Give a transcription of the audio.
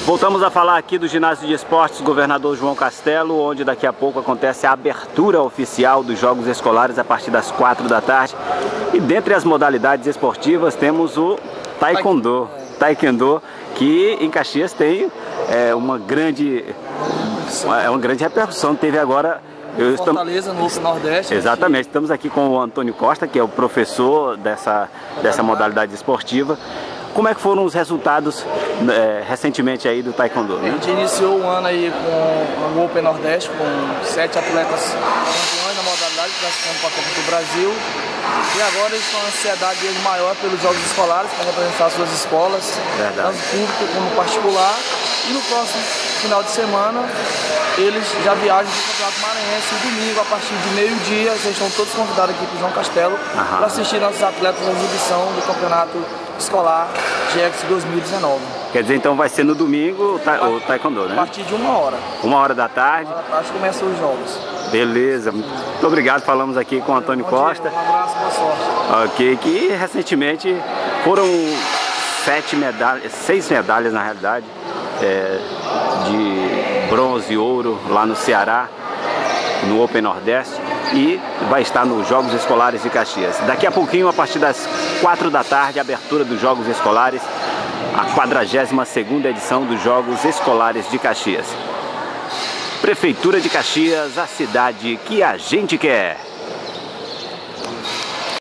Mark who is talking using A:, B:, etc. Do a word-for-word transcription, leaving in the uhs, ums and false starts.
A: Voltamos a falar aqui do Ginásio de Esportes Governador João Castelo, onde daqui a pouco acontece a abertura oficial dos Jogos Escolares a partir das quatro da tarde. E dentre as modalidades esportivas temos o Taekwondo, Taekwondo, que em Caxias tem é, uma grande, é uma grande repercussão. Teve agora... Eu
B: Fortaleza,
A: estamos...
B: no Nordeste.
A: Exatamente, estamos aqui com o Antônio Costa, que é o professor dessa, dessa modalidade esportiva. Como é que foram os resultados é, recentemente aí do Taekwondo? Né?
B: A gente iniciou o ano aí com o Open Nordeste, com sete atletas campeões na modalidade, classificando para a Copa do Brasil. E agora eles estão a ansiedade deles maior pelos Jogos Escolares, para representar suas escolas,
A: Verdade.
B: tanto público como particular. E no próximo final de semana, eles já viajam para o Campeonato Maranhense e domingo, a partir de meio-dia, vocês estão todos convidados aqui para o João Castelo para assistir nossos atletas na exibição do Campeonato Escolar G X dois mil e dezenove.
A: Quer dizer, então vai ser no domingo o, ta o Taekwondo, né?
B: A partir de uma hora.
A: Uma hora da tarde.
B: Uma hora da tarde começam os jogos.
A: Beleza, muito obrigado. Falamos aqui com o Antônio
B: Bom
A: Costa.
B: Dia, um abraço, boa sorte.
A: Ok, que recentemente foram sete medalhas, seis medalhas na realidade, é, de bronze e ouro lá no Ceará, no Open Nordeste, e vai estar nos Jogos Escolares de Caxias. Daqui a pouquinho, a partir das quatro da tarde, a abertura dos Jogos Escolares, a quadragésima segunda edição dos Jogos Escolares de Caxias. Prefeitura de Caxias, a cidade que a gente quer.